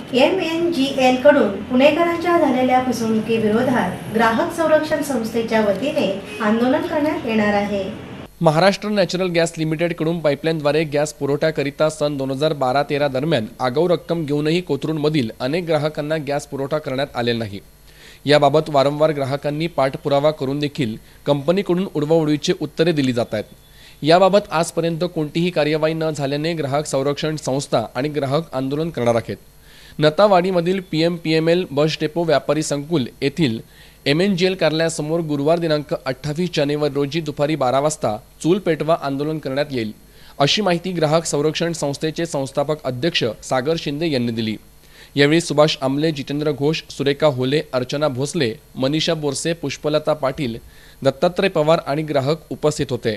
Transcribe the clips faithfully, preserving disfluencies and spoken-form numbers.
M N G L कडून पुणेकरांच्या झालेल्या फसवणुकीविरोधात ग्राहक संरक्षण संस्थेच्या वतीने आंदोलन करण्यात येणार आहे। महाराष्ट्र नॅचरल गॅस लिमिटेडकडून पाईपलाईनद्वारे गॅस पुरवठ्याकरिता सन दोन हजार बारा तेरा दरम्यान आगाऊ रक्कम घेऊनही कोथरूडमधील अनेक ग्राहकांना गॅस पुरवठा करण्यात आलेला नाही। याबाबत वारंवार ग्राहकांनी पाठपुरावा करून देखील कंपनीकडून उडवाउडवीची उत्तरे दिली जात आहेत। याबाबत आजपर्यंत कोणतीही कार्यवाही न झाल्याने ग्राहक संरक्षण संस्था आणि ग्राहक आंदोलन करणार आहेत। नतावाडीमधील P M P M L bus depot व्यापारी संकुल येथील एम एन जी एल कार्यालयासमोर गुरुवार दिनांक अठ्ठावीस जानेवारी रोजी दुपारी बारा वाजता चूल पेटवा आंदोलन करण्यात येईल, अशी माहिती ग्राहक संरक्षण संस्थेचे संस्थापक अध्यक्ष सागर शिंदे यांनी दिली। यावेळी सुभाष आमले, जितेंद्र घोष, सुरेखा होले, अर्चना भोसले, मनीषा बोरसे, पुष्पलता पाटील, दत्तात्रय पवार आणि ग्राहक उपस्थित होते।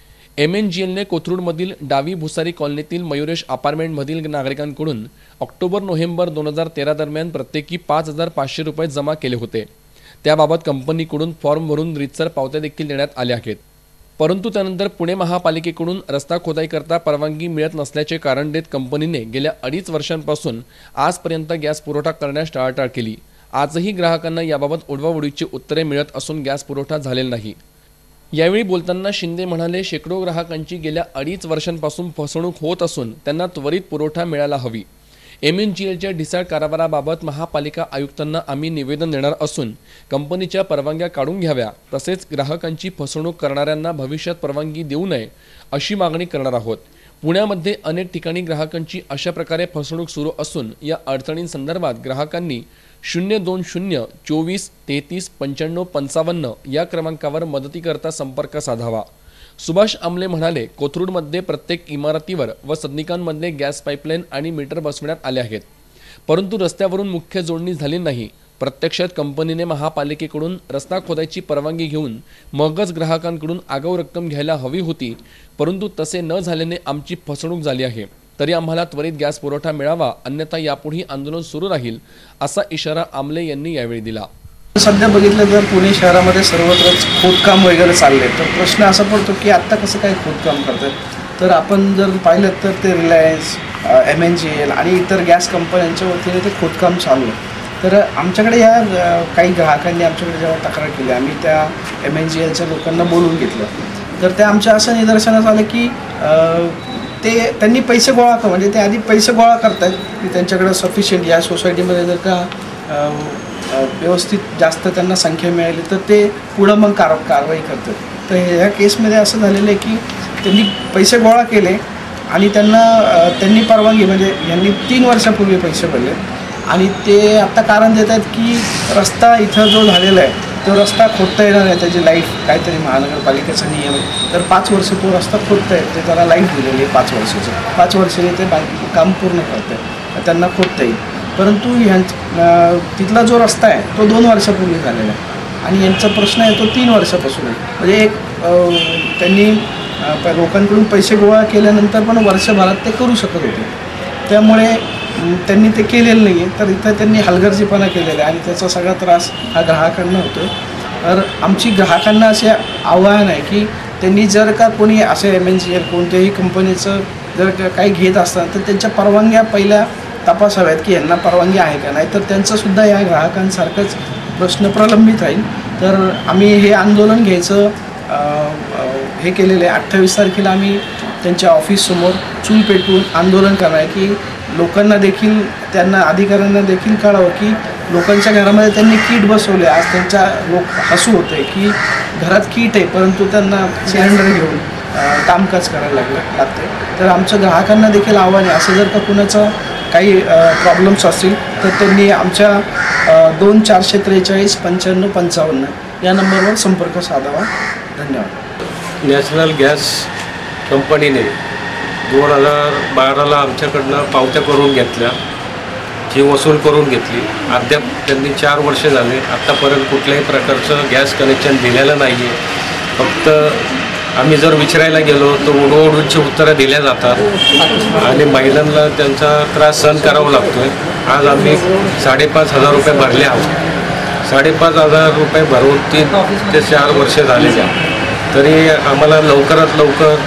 एम एन जी एलने कोथरूडमधील डावी भुसारी कॉलनीतील मयुरेश अपार्टमेंटमधील नागरिकांकडून ऑक्टोबर नोव्हेंबर दोन हजार तेरा दरम्यान प्रत्येकी पाच हजार पाचशे रुपये जमा केले होते। त्याबाबत कंपनीकडून फॉर्म भरून रीतसर पावत्या देखील देण्यात आल्या आहेत। परंतु त्यानंतर पुणे महापालिकेकडून रस्ता खोदाईकरता परवानगी मिळत नसल्याचे कारण देत कंपनीने गेल्या अडीच वर्षांपासून आजपर्यंत गॅस पुरवठा करण्यास टाळाटाळ केली। आजही ग्राहकांना याबाबत उडवाउडवीची उत्तरे मिळत असून गॅस पुरवठा झालेला नाही। यावेळी बोलताना शिंदे म्हणाले, शेकडो ग्राहकांची गेल्या अडीच वर्षांपासून फसवणूक होत असून त्यांना त्वरित पुरवठा मिळायला हवी। एम एन जी एलच्या ढिसाळ कारभाराबाबत महापालिका आयुक्तांना आम्ही निवेदन देणार असून कंपनीच्या परवानग्या काढून घ्याव्या, तसेच ग्राहकांची फसवणूक करणाऱ्यांना भविष्यात परवानगी देऊ नये अशी मागणी करणार आहोत। पुण्यामध्ये अनेक ठिकाणी ग्राहकांची अशा प्रकारे फसवणूक सुरू असून या अडचणींसंदर्भात ग्राहकांनी शून्य दोन शून्य चोवीस तेहतीस पंच्याण्णव पंचावन्न या क्रमांकावर मदतीकरता संपर्क साधावा। सुभाष आमले म्हणाले, कोथरूडमध्ये प्रत्येक इमारतीवर व सदनिकांमध्ये गॅस पाईपलाईन आणि मीटर बसवण्यात आले आहेत, परंतु रस्त्यावरून मुख्य जोडणी झाली नाही। प्रत्यक्षात कंपनीने महापालिकेकडून रस्ता खोदायची परवानगी घेऊन मगच ग्राहकांकडून आगाऊ रक्कम घ्यायला हवी होती, परंतु तसे न झाल्याने आमची फसवणूक झाली आहे। तरी आम्हाला त्वरित गॅस पुरवठा मिळावा, अन्यथा यापुढे आंदोलन सुरू राहील, असा इशारा आमले यांनी यावेळी दिला। सध्या बघितलं तर पुणे शहरामध्ये सर्वत्रच खोदकाम वगैरे चालले, तर प्रश्न असा पडतो की आत्ता कसं काय खोदकाम करतात। तर आपण जर पाहिलं तर ते Reliance, M N G L आणि इतर गॅस कंपन्यांच्या वतीने ते खोदकाम चालू आहे। तर आमच्याकडे या काही ग्राहकांनी आमच्याकडे जेव्हा तक्रार केली, आम्ही त्या एम एन जी एलच्या लोकांना बोलवून घेतलं, तर त्या आमच्या असं निदर्शनास आलं की ते त्यांनी पैसे गोळा कर म्हणजे ते आधी पैसे गोळा करतात की त्यांच्याकडे सफिशियंट या सोसायटीमध्ये जर का व्यवस्थित जास्त त्यांना संख्या मिळाली तर ते पुढं मग कार कारवाई करतात। तर ह्या केसमध्ये असं झालेलं आहे की त्यांनी पैसे गोळा केले आणि त्यांना त्यांनी परवानगी म्हणजे यांनी तीन वर्षापूर्वी पैसे भरले आणि ते आत्ता कारण देत आहेत की रस्ता इथं जो झालेला आहे तो रस्ता खोदता येणार आहे, त्याची लाईफ काहीतरी महानगरपालिकेचा नियम आहे, तर पाच वर्ष तो रस्ता खोदता आहे, ते त्याला लाईफ दिलेली आहे पाच वर्षाचं, पाच वर्षाने ते काम पूर्ण करत आहे, त्यांना खोदता येईल। परंतु ह्यां तिथला जो रस्ता आहे तो दोन वर्षापूर्वी झालेला आहे आणि यांचा प्रश्न आहे तो तीन वर्षापासून आहे। म्हणजे एक त्यांनी लोकांकडून पैसे गोळा केल्यानंतर पण वर्षभरात ते करू शकत होते, त्यामुळे त्यांनी ते केलेलं नाही आहे। तर इथं त्यांनी हलगर्जीपणा केलेला आहे आणि त्याचा सगळा त्रास हा ग्राहकांना होतो आहे। तर आमची ग्राहकांना असे आव्हान आहे की त्यांनी जर का कोणी असे एम एन जी एल कोणत्याही कंपनीचं जर का काही घेत असतात तर त्यांच्या परवानग्या पहिल्या तपासाव्यात की यांना परवानगी आहे का नाही, तर त्यांचासुद्धा या ग्राहकांसारखंच प्रश्न प्रलंबित राहील। तर आम्ही हे आंदोलन घ्यायचं हे केलेलं आहे। अठ्ठावीस तारखेला आम्ही त्यांच्या ऑफिससमोर चूल पेटवून आंदोलन करणार आहे की लोकांना देखील त्यांना अधिकाऱ्यांना देखील कळावं की लोकांच्या घरामध्ये त्यांनी कीट बसवले। आज त्यांच्या लोक हसू होते की घरात कीट आहे परंतु त्यांना सिलेंडर घेऊन कामकाज करायला लागलं लागते। तर आमच्या ग्राहकांना देखील आव्हान आहे, असं जर का कुणाचं काही प्रॉब्लेम्स असतील तर त्यांनी आमच्या दोन चारशे त्रेचाळीस पंच्याण्णव पंचावन्न या नंबरवर संपर्क साधावा। धन्यवाद। नॅशनल गॅस कंपनीने दोन हजार बाराला आमच्याकडनं पावत्या करून घेतल्या, जी वसूल करून घेतली। अद्याप त्यांनी चार वर्षे झाले आत्तापर्यंत कुठल्याही प्रकारचं गॅस कनेक्शन दिलेलं नाही आहे। फक्त आम्ही जर विचारायला गेलो तर उडवाउडवीची उत्तरं दिल्या जातात आणि महिलांना त्यांचा त्रास सहन करावा लागतो आहे। आज आम्ही साडेपाच हजार रुपये भरले आहोत, साडेपाच हजार रुपये भरून तीन ते चार वर्षे झाले, तरी आम्हाला लवकरात लवकर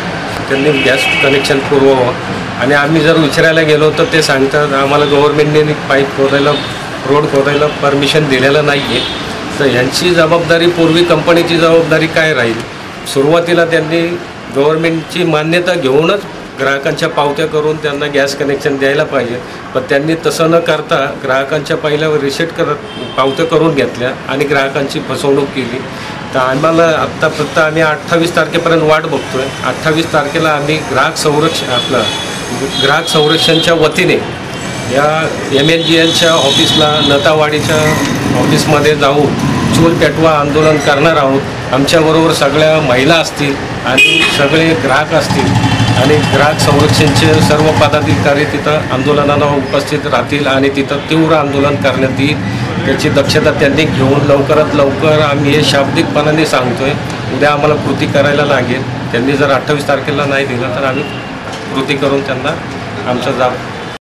त्यांनी गॅस कनेक्शन पुरवावं. आणि आम्ही जर विचारायला गेलो तर ते सांगतात आम्हाला गव्हर्नमेंटने पाईप खोदायला रोड खोदायला परमिशन दिलेलं नाही आहे. तर यांची जबाबदारी, पूर्वी कंपनीची जबाबदारी काय राहील? सुरुवातीला त्यांनी गव्हर्नमेंटची मान्यता घेऊनच ग्राहकांच्या पावत्या करून त्यांना गॅस कनेक्शन द्यायला पाहिजे. पण त्यांनी तसं न करता ग्राहकांच्या पहिल्यावर रिसेट करत पावत्या करून घेतल्या आणि ग्राहकांची फसवणूक केली. तर आम्हाला आत्ता फक्त आम्ही अठ्ठावीस तारखेपर्यंत वाट बघतो आहे. अठ्ठावीस तारखेला आम्ही ग्राहक संरक्षण आपलं ग्राहक संरक्षणच्या वतीने या एम एन जी एलच्या ऑफिसला, नतावाडीच्या ऑफिसमध्ये जाऊन चूल पेटवा आंदोलन करणार आहोत. आमच्याबरोबर सगळ्या महिला असतील आणि सगळे ग्राहक असतील आणि ग्राहक संरक्षणचे सर्व पदाधिकारी तिथं आंदोलनाला उपस्थित राहतील आणि तिथं तीव्र आंदोलन करण्यात येईल. त्याची दक्षता त्यांनी घेऊन लवकरात लवकर, आम्ही हे शाब्दिकपणाने सांगतोय, उद्या आम्हाला कृती करायला लागेल. त्यांनी जर अठ्ठावीस तारखेला नाही दिलं तर आम्ही कृती करून त्यांना आमचा जाब